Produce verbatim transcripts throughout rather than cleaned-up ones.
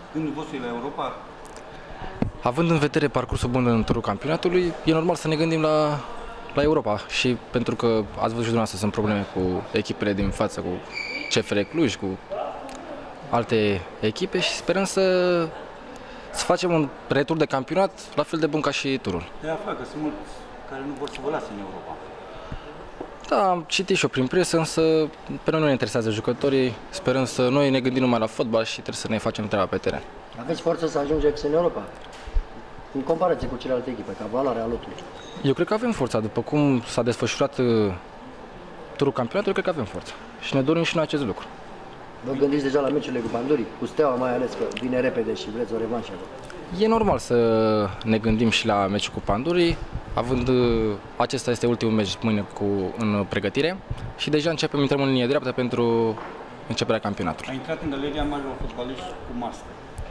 Gândul vostru e la Europa? Având în vedere parcursul bun în turul campionatului, e normal să ne gândim la, la Europa și pentru că ați văzut și dumneavoastră, sunt probleme cu echipele din față, cu C F R Cluj, cu alte echipe și sperăm să, să facem un retur de campionat la fel de bun ca și turul. De afară, că sunt mulți care nu vor să vă lase în Europa. Da, am citit și eu prin presă, însă pe noi nu ne interesează jucătorii, sperăm să noi ne gândim numai la fotbal și trebuie să ne facem treaba pe teren. Aveți forță să ajungeți în Europa? În comparație cu celelalte echipe, ca valoare a lotului. Eu cred că avem forța, după cum s-a desfășurat uh, turul campionatului, cred că avem forța și ne dorim și noi acest lucru. Vă gândiți deja la meciurile cu Pandurii? Cu Steaua mai ales, că vine repede și vreți o revanșă. E normal să ne gândim și la meciul cu Pandurii, având uh, acesta este ultimul meci mâine cu, în pregătire și deja începem, intrăm în linie dreaptă pentru începerea campionatului. A intrat în galeria marilor fotbaliști cu mască.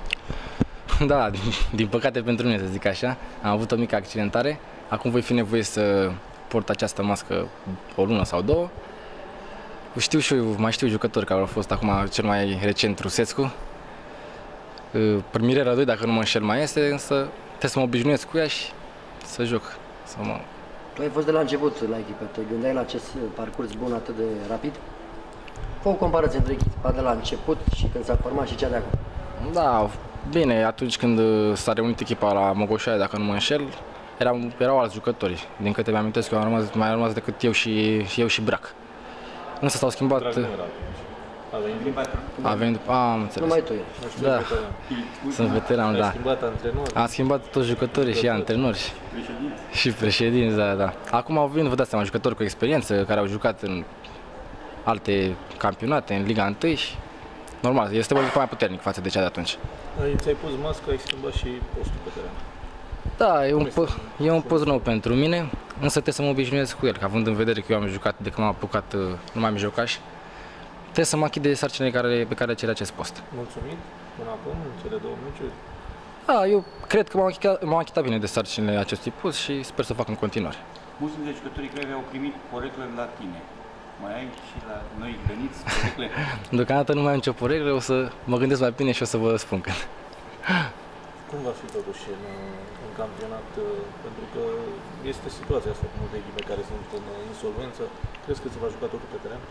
Da, din, din păcate pentru mine, să zic așa, am avut o mică accidentare, acum voi fi nevoie să port această mască o lună sau două. Știu și eu, mai știu jucători care au fost acum, cel mai recent Rusescu, Mirela doi, dacă nu mă înșel, mai este, însă trebuie să mă obișnuiesc cu ea și să joc. Să mă... Tu ai fost de la început la echipă, te gândeai la acest parcurs bun atât de rapid? Fă o comparație între echipa de la început și când s-a format și cea de acum. Da, bine, atunci când s-a reunit echipa la Mogoșoaia, dacă nu mă înșel, erau, erau alți jucători. Din câte mi-am amintesc, eu am rămas, mai am rămas decât eu și, și eu și Brac. Însă s-au schimbat... A venit din patru. A venit, a, am înțeles. Numai tu ești. Da, sunt veteran, da. Ai schimbat antrenori. Am schimbat toți jucătorii și antrenori. Și președinți, da, da. Acum au venit, vă dați seama, jucători cu experiență, care au jucat în alte campionate, în Liga unu și normal, este o echipă mai puternic față de cea de atunci. Ți-ai pus masca, ai schimbat și postul pe teren. Da, e un, e un post nou pentru mine, însă trebuie să mă obișnuiesc cu el, că având în vedere că eu am jucat, de când m-am apucat, nu mai am jucat și trebuie să mă achit de sarcinile care, pe care cere acest post. Mulțumit până acum, în cele două meciuri? Da, eu cred că m-am achitat, m-am achitat bine de sarcinile acestui post și sper să fac în continuare. Mulți dintre jucătorii care au primit poreclă la tine. Mai ai și la noi găniți porecle? Deocamdată nu mai am nicio poreclă, o să mă gândesc mai bine și o să vă spun când. Cum va fi totuși în, în campionat? Pentru că este situația asta cu multe echipe care sunt în insolvență. Crezi că se va juca totul pe teren?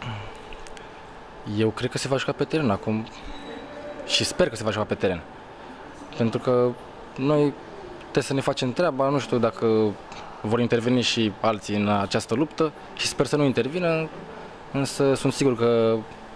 Eu cred că se va juca pe teren acum și sper că se va juca pe teren. Pentru că noi trebuie să ne facem treaba, nu știu dacă vor interveni și alții în această luptă și sper să nu intervină, însă sunt sigur că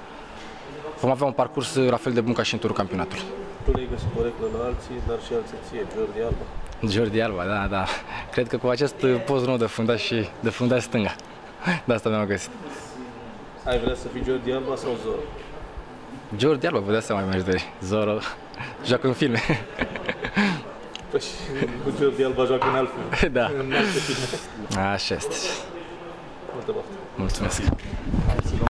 vom avea un parcurs la fel de bun ca și în turul campionatului. Tu le-ai găsit poreclă la alții, dar și alții ție, Jordi Alba. Jordi Alba, da, da. Cred că cu acest post nou de fundaș și de fundaș stânga. De asta mi-am găsit. Ai vrea să fii Jordi Alba sau Zoro? Jordi Alba, vă dați seama, mi-aș dori. Zoro joacă în filme. Păi și cu Jordi Alba joacă în alt film. Da. În alte filme. Așa este. Multă baftă. Mulțumesc.